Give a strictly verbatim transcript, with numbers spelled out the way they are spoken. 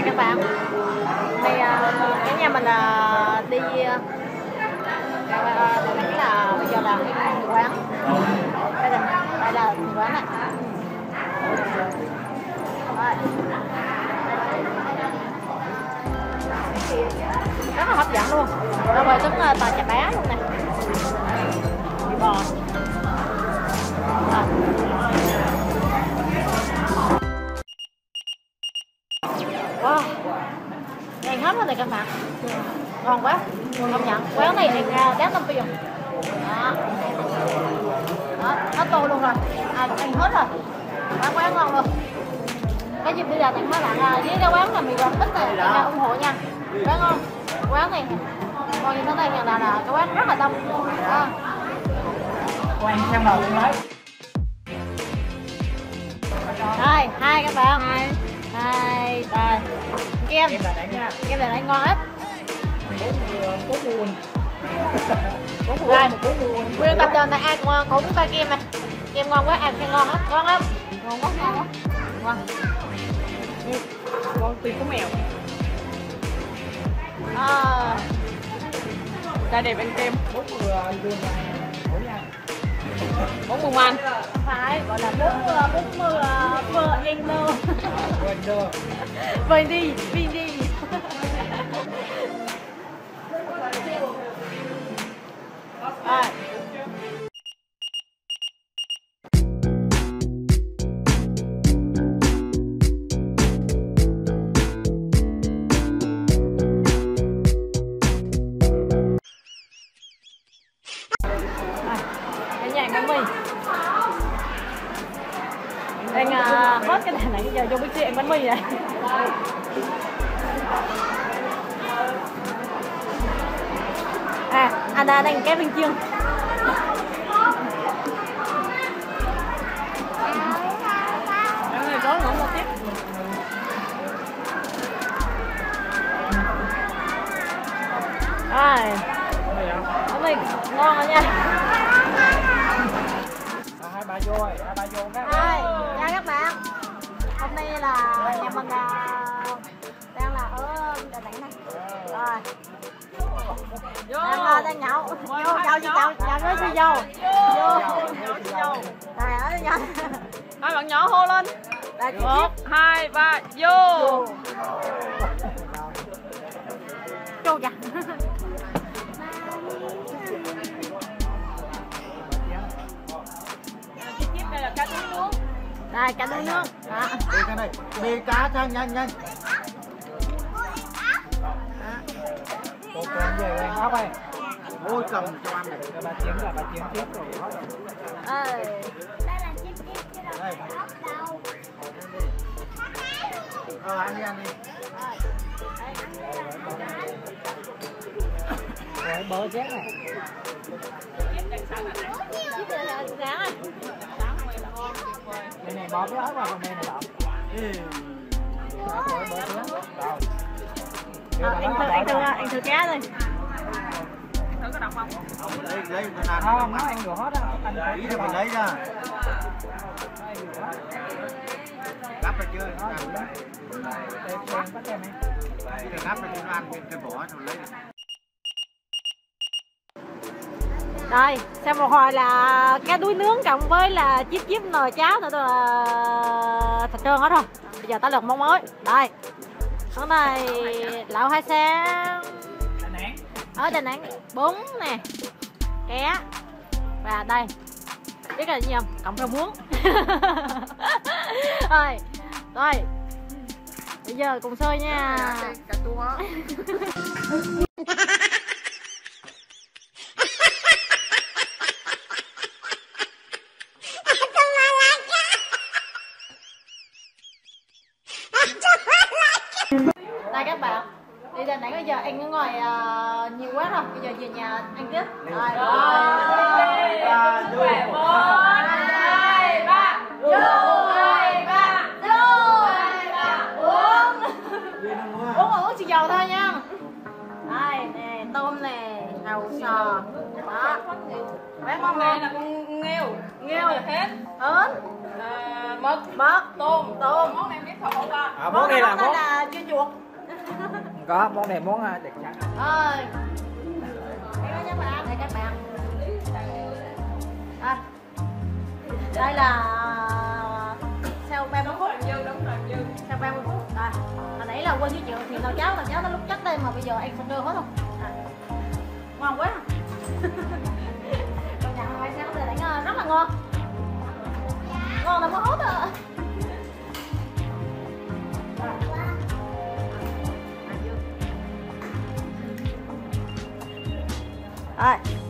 Đây các bạn, đây cái nhà mình là đi đây là bây giờ là quán, đây là đây là quán này. Rất là hấp dẫn luôn. Nó về giống tòa chà bá luôn nè. Đi bò. À. Wow, ăn hết rồi này các bạn, ngon quá, công nhận. Quán này ăn đáng năm tiền. Đó, đó, hết tô luôn rồi, à, ăn hết rồi, quán quán ngon luôn. Cái dịp bây giờ tặng mấy bạn với cái quán là mì gòn tích này, cả ủng hộ nha. Quán ngon, quán này ngon như thế này là, là cái quán rất là đông. Đó. Quán xem đầu lên đấy. Rồi, hai các bạn. Hai. Hai, rồi. Kem. Kem này đánh ngon hết. Có buồn. Có buồn. Nguyên tập đoàn này ai cũng cũng ta kem này. Kem ngon quá, ăn khen ngon lắm, ngon lắm. Ngon quá, ngon quá. Ngon. Ngon tùy có mèo. À. Đây đẹp ăn kem. Bún vừa luôn này. Bún nha. Bún mùng ăn. Phải gọi là bún bún mưa mưa ăn nơ. Quên đưa. Vơi đi, đi đi. À. Đang uh, hết cái này này giờ vô Bixi ăn bánh mì này. À, anh đang ăn cái viên chiên. Ăn này có nữa một tiếp. Rồi. Bánh mì ngon rồi nha. Hai ba vô rồi, hai ba vô các bạn. Chào các bạn. Hôm nay là nhà mình là đang là ở Đà Nẵng này. Rồi. Đang đang nhậu. Vô chào chị chào chào với chị dâu. Vô. Trời ơi nha. Hai bạn nhỏ hô lên. Một, hai, ba, vô. Vô dạ. Đây là cá đuối nướng. Đây cá đuối nướng. Đó. Đi cái này, đi cá cho nhanh nhanh. Một con về lên ốc đây. Ôi cầm cho ăn này. Bà chiến là bà chiến tiếp rồi. Ờ. Đây. Ờ ăn đi ăn đi. Rồi bơ chén này. Đây này bỏ cái ớt vào, còn đây này đậu. À, anh thử anh thử anh thử cá rồi. Thử có độc không? Lấy lấy mình ăn. Không, nó ăn được hết á. Anh Ý thì mình lấy ra. Gắp ra chưa? Đây kem bắt kem này. Cái gắp ra cho nó ăn cái vỏ rồi lấy. Rồi, sau một hồi là cá đuối nướng cộng với là chiếp chiếp nồi cháo nữa là thịt trơn hết rồi. Bây giờ tới lượt món mới. Đây. Món này lẩu hải sản. Đà Nẵng. Ở Đà Nẵng, bún nè. Cá. Và đây. Biết là gì không? Cộng rau muống. Rồi. Rồi. Bây giờ cùng xôi nha. Cà chua. Đây các bạn, đi Đà Nẵng bây giờ ăn ở ngoài uh, nhiều quá rồi, bây giờ về nhà ăn tiếp. Rồi, Một, hai, ba, vô, hai, ba, vô, hai, ba, uống. uống uống xì dầu thôi nha. Đây nè, tôm nè, xào sò. Đó. Bán ngon Này không? là con nghêu. Nghêu. Hết. Ớn. À, mực. Mực. Tôm. Tôm. Món này em biết thọ ba. À, món này là món là chưa chuột. có món này món à, đặc sản. Ơi. Đây các bạn, đây các bạn. À. Đây là sau ba mươi phút. Dư đúng rồi dư. Sau ba mươi phút. Rồi. Hồi nãy là quên giới thiệu thì nồi cháo, nồi cháo nó lúc chắc đây mà bây giờ ăn xong đưa hết không? À. Ngon quá. Còn nhà ngoài sao đây lại rất là ngon. Ngon là có hốt à. Rồi.